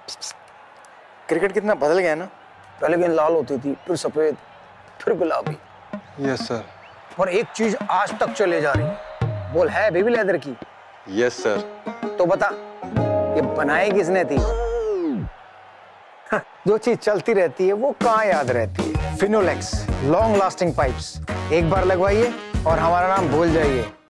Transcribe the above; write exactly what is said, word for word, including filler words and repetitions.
Cricket कितना बदल गया ना। पहले गेंद लाल होती थी, फिर सफेद, फिर गुलाबी। Yes sir. और एक चीज आज तक चले जा रही है, बोल है बेबी लेदर की। Yes sir. तो बता ये बनाई किसने थी? जो चीज चलती रहती है वो कहाँ याद रहती है। फिनोलेक्स लॉन्ग लास्टिंग पाइप्स, एक बार लगवाइए और हमारा नाम भूल जाइए।